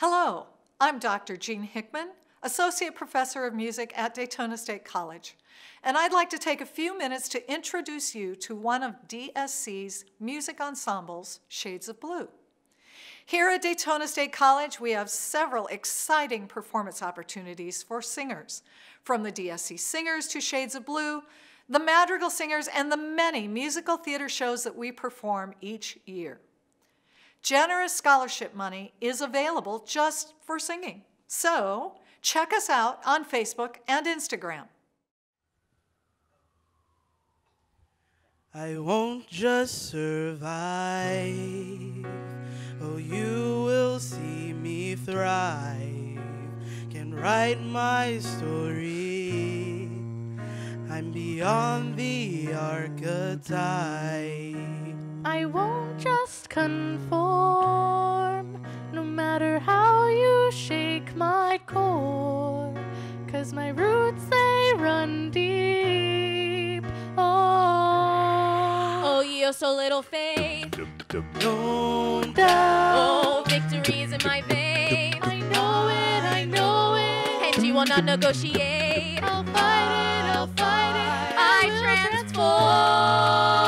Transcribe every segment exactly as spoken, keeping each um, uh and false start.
Hello, I'm Doctor Jean Hickman, Associate Professor of Music at Daytona State College, and I'd like to take a few minutes to introduce you to one of D S C's music ensembles, Shades of Blue. Here at Daytona State College, we have several exciting performance opportunities for singers, from the D S C Singers to Shades of Blue, the Madrigal Singers, and the many musical theater shows that we perform each year. Generous scholarship money is available just for singing. So check us out on Facebook and Instagram. I won't just survive, oh, you will see me thrive. Can write my story, I'm beyond the archetype. I won't just conform, no matter how you shake my core, 'cause my roots, they run deep. Oh, oh, you so little faith. Don't doubt. Oh, victory's in my veins. I know it, I know it. And you will not negotiate. I'll fight it, I'll fight it. I will transform.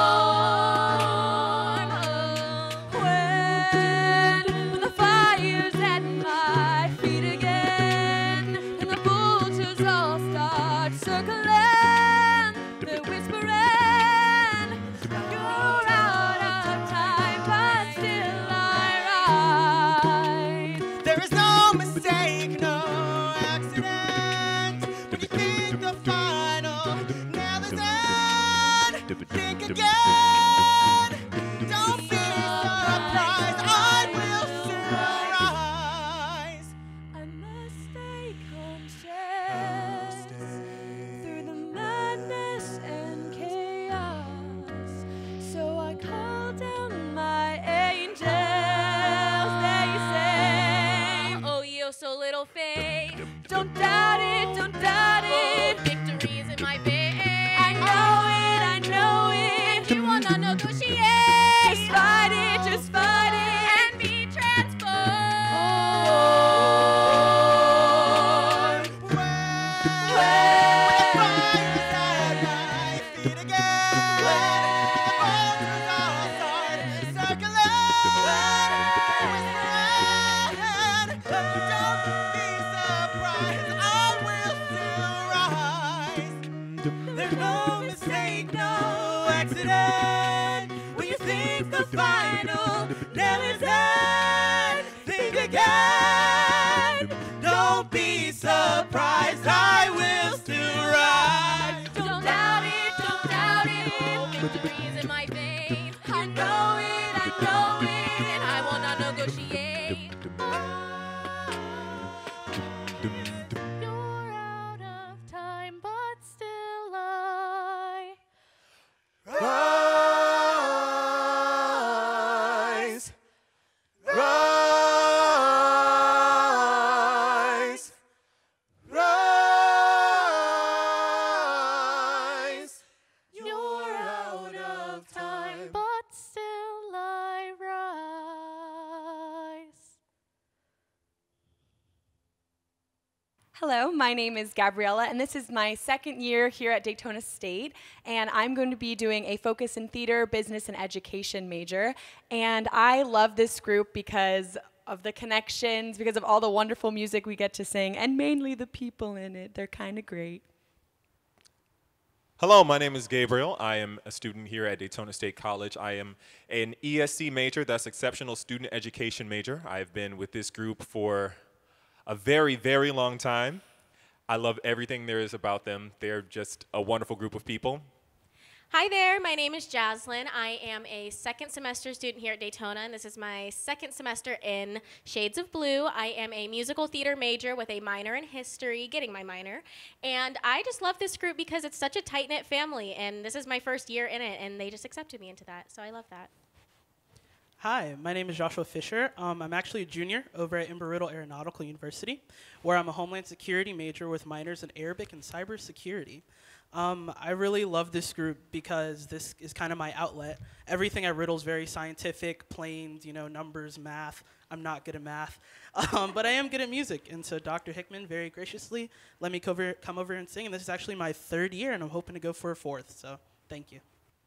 Think again, don't be surprised, I will soon rise. I must stay conscious through the madness and chaos. So I call down my angels, they say, oh, you so little faith. Don't doubt it, don't doubt it. Oh, victory is in my veins. I know it. You will not negotiate. Just fight it, just fight it, and be transformed. When, when the fire's at my feet again, when the vultures all start circling, whispering, don't be surprised, I will soon rise. There's no mistake, no accident. When you think the final nail is in, think again. Don't be surprised, I will still rise. Don't doubt it, don't doubt it. Victory's in my veins. I know it, I know it, and I will not negotiate. You're out of time, but still I rise, rise, rise. You're out of time, but still I rise. Hello, my name is Gabriella, and this is my second year here at Daytona State, and I'm going to be doing a focus in theater, business, and education major. And I love this group because of the connections, because of all the wonderful music we get to sing, and mainly the people in it. They're kind of great. Hello, my name is Gabriel. I am a student here at Daytona State College. I am an E S C major, that's Exceptional Student Education major. I've been with this group for a very, very long time. I love everything there is about them. They're just a wonderful group of people. Hi there, my name is Jaslyn. I am a second semester student here at Daytona, and this is my second semester in Shades of Blue. I am a musical theater major with a minor in history, getting my minor. And I just love this group because it's such a tight-knit family, and this is my first year in it, and they just accepted me into that, so I love that. Hi, my name is Joshua Fisher. Um, I'm actually a junior over at Embry-Riddle Aeronautical University, where I'm a Homeland Security major with minors in Arabic and Cybersecurity. Um, I really love this group because this is kind of my outlet. Everything at Riddle is very scientific, planes, you know, numbers, math. I'm not good at math, um, but I am good at music. And so Doctor Hickman very graciously let me cover, come over and sing. And this is actually my third year, and I'm hoping to go for a fourth. So thank you.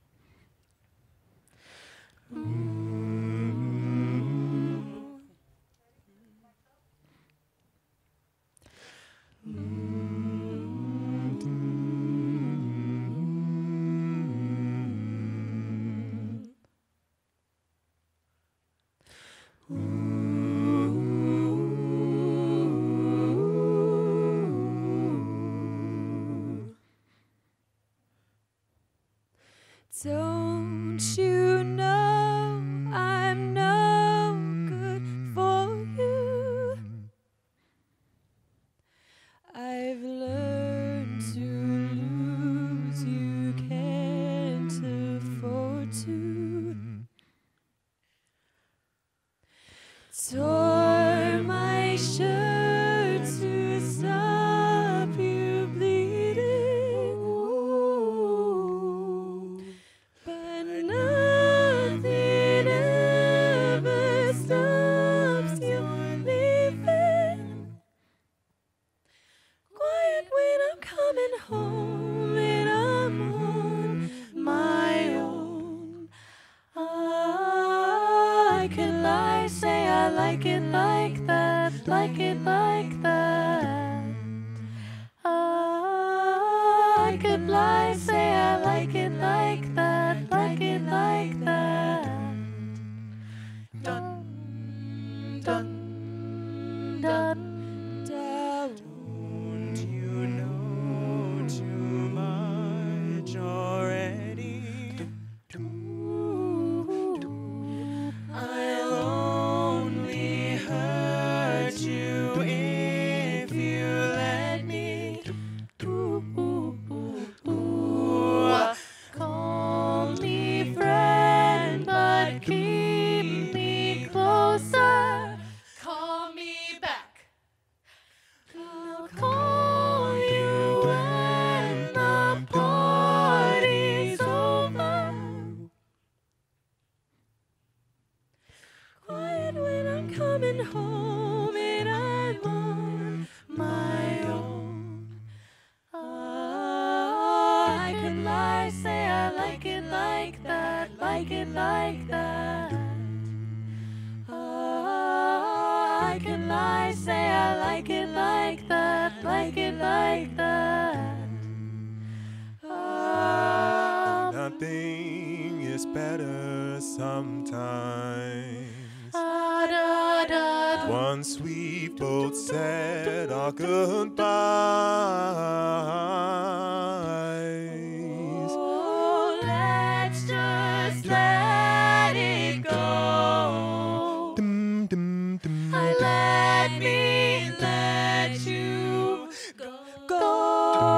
Don't you know I'm no good for you? I've learned to lose, you can't afford to. Tore my shirt to stop you bleeding. Ooh. But nothing ever stops you leaving. Quiet when I'm coming home and I'm on my own. I could lie, say I like it like that, like it like that. I could lie, say I like it like that, like it like that. Dun, dun, dun, dun. Don't you know too much already? I'll only hurt you if you let me. Call me friend, but keep me closer. Call me back. I'll call you when the party's over. Quiet when I'm coming home and I'm on my own. I could lie, say I like it like that, like it like that. I could lie, say I like it like that, like it like that. Nothing is better sometimes. Da, da, da, da. Once we've both said our goodbyes. Oh, let's just let it go. Dum, dum, dum. Let me let you go.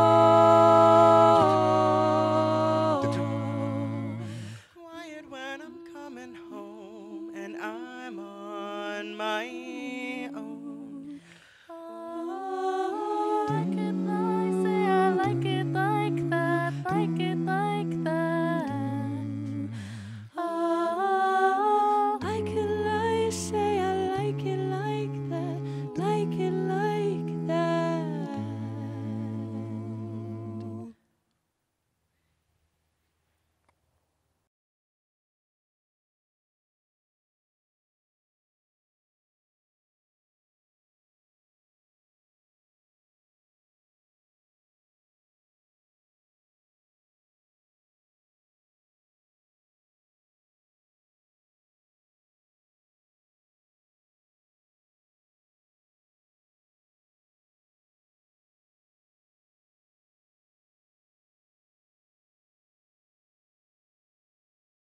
Quiet when I'm coming home and I'm on my own. I can